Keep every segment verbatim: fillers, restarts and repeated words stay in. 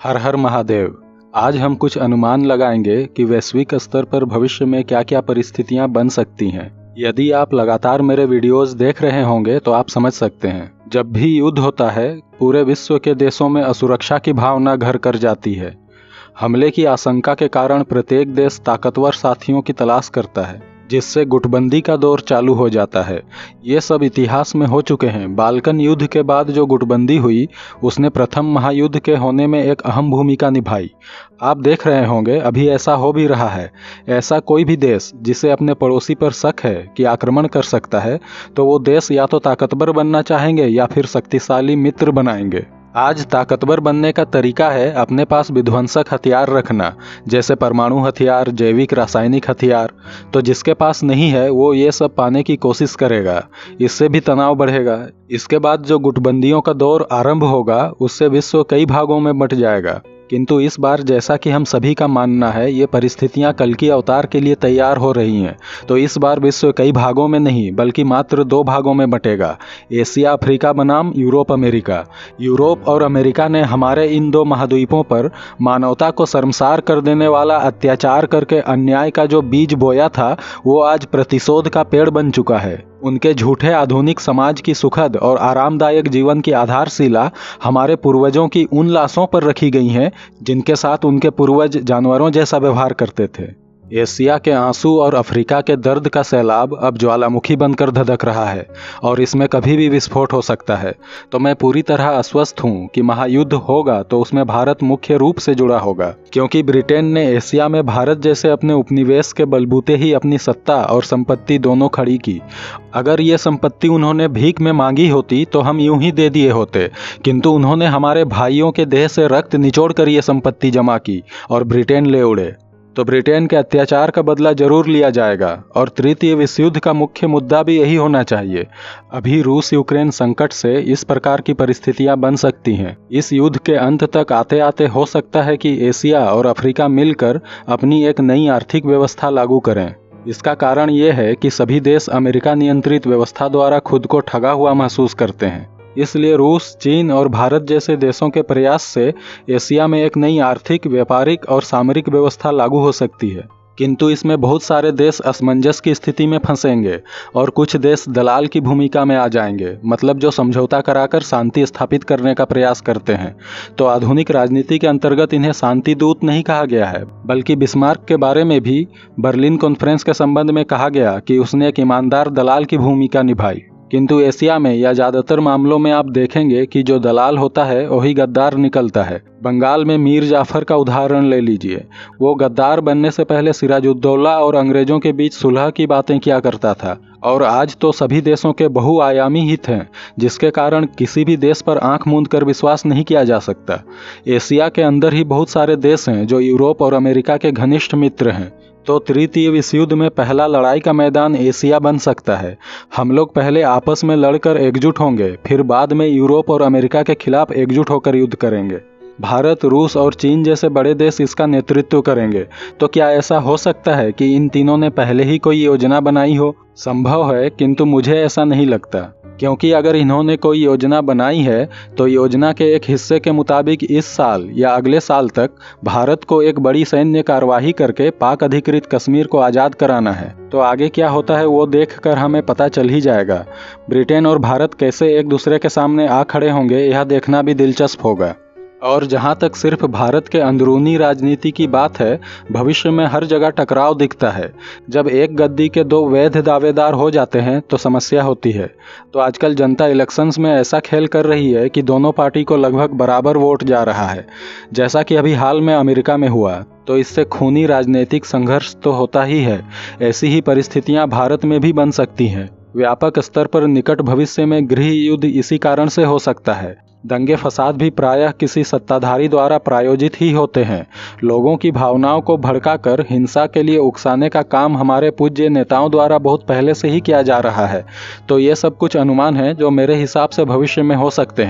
हर हर महादेव। आज हम कुछ अनुमान लगाएंगे कि वैश्विक स्तर पर भविष्य में क्या क्या परिस्थितियां बन सकती हैं। यदि आप लगातार मेरे वीडियोस देख रहे होंगे तो आप समझ सकते हैं, जब भी युद्ध होता है पूरे विश्व के देशों में असुरक्षा की भावना घर कर जाती है। हमले की आशंका के कारण प्रत्येक देश ताकतवर साथियों की तलाश करता है, जिससे गुटबंदी का दौर चालू हो जाता है। ये सब इतिहास में हो चुके हैं। बाल्कन युद्ध के बाद जो गुटबंदी हुई उसने प्रथम महायुद्ध के होने में एक अहम भूमिका निभाई। आप देख रहे होंगे अभी ऐसा हो भी रहा है। ऐसा कोई भी देश जिसे अपने पड़ोसी पर शक है कि आक्रमण कर सकता है, तो वो देश या तो ताकतवर बनना चाहेंगे या फिर शक्तिशाली मित्र बनाएंगे। आज ताकतवर बनने का तरीका है अपने पास विध्वंसक हथियार रखना, जैसे परमाणु हथियार, जैविक रासायनिक हथियार। तो जिसके पास नहीं है वो ये सब पाने की कोशिश करेगा, इससे भी तनाव बढ़ेगा। इसके बाद जो गुटबंदियों का दौर आरंभ होगा उससे विश्व कई भागों में बंट जाएगा। किंतु इस बार जैसा कि हम सभी का मानना है ये परिस्थितियां कल की अवतार के लिए तैयार हो रही हैं, तो इस बार विश्व कई भागों में नहीं बल्कि मात्र दो भागों में बंटेगा, एशिया अफ्रीका बनाम यूरोप अमेरिका। यूरोप और अमेरिका ने हमारे इन दो महाद्वीपों पर मानवता को शर्मसार कर देने वाला अत्याचार करके अन्याय का जो बीज बोया था वो आज प्रतिशोध का पेड़ बन चुका है। उनके झूठे आधुनिक समाज की सुखद और आरामदायक जीवन की आधारशिला हमारे पूर्वजों की उन लाशों पर रखी गई हैं जिनके साथ उनके पूर्वज जानवरों जैसा व्यवहार करते थे। एशिया के आंसू और अफ्रीका के दर्द का सैलाब अब ज्वालामुखी बनकर धधक रहा है और इसमें कभी भी विस्फोट हो सकता है। तो मैं पूरी तरह आश्वस्त हूँ कि महायुद्ध होगा तो उसमें भारत मुख्य रूप से जुड़ा होगा, क्योंकि ब्रिटेन ने एशिया में भारत जैसे अपने उपनिवेश के बलबूते ही अपनी सत्ता और संपत्ति दोनों खड़ी की। अगर ये संपत्ति उन्होंने भीख में मांगी होती तो हम यूं ही दे दिए होते, किंतु उन्होंने हमारे भाइयों के देह से रक्त निचोड़ कर ये संपत्ति जमा की और ब्रिटेन ले उड़े। तो ब्रिटेन के अत्याचार का बदला जरूर लिया जाएगा और तृतीय विश्व युद्ध का मुख्य मुद्दा भी यही होना चाहिए। अभी रूस यूक्रेन संकट से इस प्रकार की परिस्थितियां बन सकती हैं। इस युद्ध के अंत तक आते आते हो सकता है कि एशिया और अफ्रीका मिलकर अपनी एक नई आर्थिक व्यवस्था लागू करें। इसका कारण ये है कि सभी देश अमेरिका नियंत्रित व्यवस्था द्वारा खुद को ठगा हुआ महसूस करते हैं। इसलिए रूस, चीन और भारत जैसे देशों के प्रयास से एशिया में एक नई आर्थिक, व्यापारिक और सामरिक व्यवस्था लागू हो सकती है। किंतु इसमें बहुत सारे देश असमंजस की स्थिति में फंसेंगे और कुछ देश दलाल की भूमिका में आ जाएंगे, मतलब जो समझौता कराकर शांति स्थापित करने का प्रयास करते हैं। तो आधुनिक राजनीति के अंतर्गत इन्हें शांति दूत नहीं कहा गया है, बल्कि बिस्मार्क के बारे में भी बर्लिन कॉन्फ्रेंस के संबंध में कहा गया कि उसने एक ईमानदार दलाल की भूमिका निभाई। किंतु एशिया में या ज़्यादातर मामलों में आप देखेंगे कि जो दलाल होता है वही गद्दार निकलता है। बंगाल में मीर जाफर का उदाहरण ले लीजिए। वो गद्दार बनने से पहले सिराजुद्दौला और अंग्रेजों के बीच सुलह की बातें किया करता था, और आज तो सभी देशों के बहुआयामी हित हैं, जिसके कारण किसी भी देश पर आंख मूंद कर विश्वास नहीं किया जा सकता। एशिया के अंदर ही बहुत सारे देश हैं जो यूरोप और अमेरिका के घनिष्ठ मित्र हैं। तो तृतीय विश्व युद्ध में पहला लड़ाई का मैदान एशिया बन सकता है। हम लोग पहले आपस में लड़कर एकजुट होंगे, फिर बाद में यूरोप और अमेरिका के खिलाफ एकजुट होकर युद्ध करेंगे। भारत, रूस और चीन जैसे बड़े देश इसका नेतृत्व करेंगे। तो क्या ऐसा हो सकता है कि इन तीनों ने पहले ही कोई योजना बनाई हो? संभव है, किंतु मुझे ऐसा नहीं लगता, क्योंकि अगर इन्होंने कोई योजना बनाई है तो योजना के एक हिस्से के मुताबिक इस साल या अगले साल तक भारत को एक बड़ी सैन्य कार्यवाही करके पाक अधिकृत कश्मीर को आज़ाद कराना है। तो आगे क्या होता है वो देखकर हमें पता चल ही जाएगा। ब्रिटेन और भारत कैसे एक दूसरे के सामने आ खड़े होंगे यह देखना भी दिलचस्प होगा। और जहाँ तक सिर्फ भारत के अंदरूनी राजनीति की बात है, भविष्य में हर जगह टकराव दिखता है। जब एक गद्दी के दो वैध दावेदार हो जाते हैं तो समस्या होती है। तो आजकल जनता इलेक्शंस में ऐसा खेल कर रही है कि दोनों पार्टी को लगभग बराबर वोट जा रहा है, जैसा कि अभी हाल में अमेरिका में हुआ। तो इससे खूनी राजनीतिक संघर्ष तो होता ही है। ऐसी ही परिस्थितियाँ भारत में भी बन सकती हैं। व्यापक स्तर पर निकट भविष्य में गृह युद्ध इसी कारण से हो सकता है। दंगे फसाद भी प्रायः किसी सत्ताधारी द्वारा प्रायोजित ही होते हैं। लोगों की भावनाओं को भड़काकर हिंसा के लिए उकसाने का काम हमारे पूज्य नेताओं द्वारा बहुत पहले से ही किया जा रहा है। तो ये सब कुछ अनुमान हैं जो मेरे हिसाब से भविष्य में हो सकते हैं।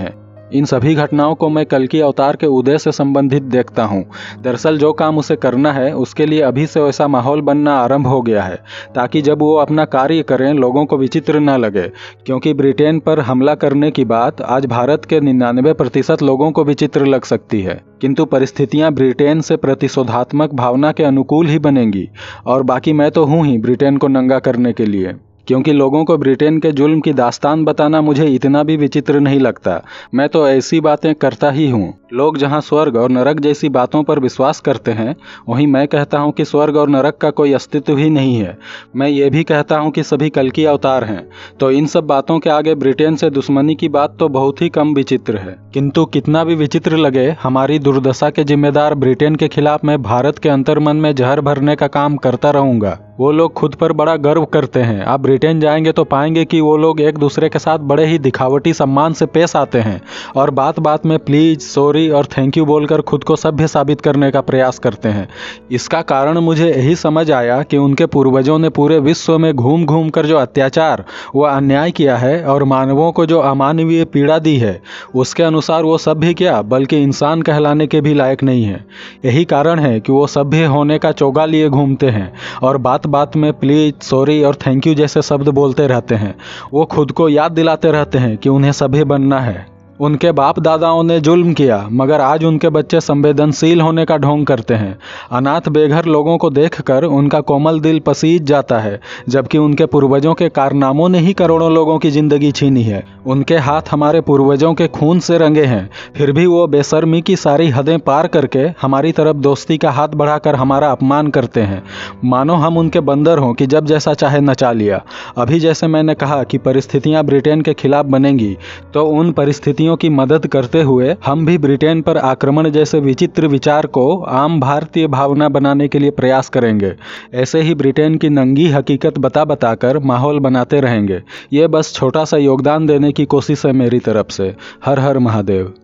इन सभी घटनाओं को मैं कल्कि अवतार के उदय से संबंधित देखता हूँ। दरअसल जो काम उसे करना है उसके लिए अभी से वैसा माहौल बनना आरंभ हो गया है, ताकि जब वो अपना कार्य करें लोगों को विचित्र न लगे। क्योंकि ब्रिटेन पर हमला करने की बात आज भारत के निन्यानवे प्रतिशत लोगों को विचित्र लग सकती है, किंतु परिस्थितियां ब्रिटेन से प्रतिशोधात्मक भावना के अनुकूल ही बनेंगी। और बाकी मैं तो हूं ही ब्रिटेन को नंगा करने के लिए, क्योंकि लोगों को ब्रिटेन के जुल्म की दास्तान बताना मुझे इतना भी विचित्र नहीं लगता। मैं तो ऐसी बातें करता ही हूँ। लोग जहाँ स्वर्ग और नरक जैसी बातों पर विश्वास करते हैं, वहीं मैं कहता हूँ कि स्वर्ग और नरक का कोई अस्तित्व ही नहीं है। मैं ये भी कहता हूँ कि सभी कल्कि अवतार हैं। तो इन सब बातों के आगे ब्रिटेन से दुश्मनी की बात तो बहुत ही कम विचित्र है। किंतु कितना भी विचित्र लगे, हमारी दुर्दशा के जिम्मेदार ब्रिटेन के खिलाफ मैं भारत के अंतर्मन में जहर भरने का काम करता रहूंगा। वो लोग खुद पर बड़ा गर्व करते हैं। आप ब्रिटेन जाएंगे तो पाएंगे कि वो लोग एक दूसरे के साथ बड़े ही दिखावटी सम्मान से पेश आते हैं और बात बात में प्लीज, सॉरी और थैंक यू बोलकर खुद को सभ्य साबित करने का प्रयास करते हैं। इसका कारण मुझे यही समझ आया कि उनके पूर्वजों ने पूरे विश्व में घूम घूम कर जो अत्याचार व अन्याय किया है और मानवों को जो अमानवीय पीड़ा दी है, उसके अनुसार वो सभ्य क्या बल्कि इंसान कहलाने के भी लायक नहीं है। यही कारण है कि वो सभ्य होने का चोगा लिए घूमते हैं और बात बात में प्लीज, सॉरी और थैंक यू जैसे शब्द बोलते रहते हैं। वो खुद को याद दिलाते रहते हैं कि उन्हें सभ्य बनना है। उनके बाप दादाओं ने जुल्म किया, मगर आज उनके बच्चे संवेदनशील होने का ढोंग करते हैं। अनाथ बेघर लोगों को देखकर उनका कोमल दिल पसीज जाता है, जबकि उनके पूर्वजों के कारनामों ने ही करोड़ों लोगों की जिंदगी छीनी है। उनके हाथ हमारे पूर्वजों के खून से रंगे हैं, फिर भी वो बेशर्मी की सारी हदें पार करके हमारी तरफ दोस्ती का हाथ बढ़ाकर हमारा अपमान करते हैं, मानो हम उनके बंदर हों कि जब जैसा चाहे नचा लिया। अभी जैसे मैंने कहा कि परिस्थितियां ब्रिटेन के खिलाफ बनेंगी, तो उन परिस्थितियों की मदद करते हुए हम भी ब्रिटेन पर आक्रमण जैसे विचित्र विचार को आम भारतीय भावना बनाने के लिए प्रयास करेंगे। ऐसे ही ब्रिटेन की नंगी हकीकत बता बताकर माहौल बनाते रहेंगे। ये बस छोटा सा योगदान देने की कोशिश है मेरी तरफ से। हर हर महादेव।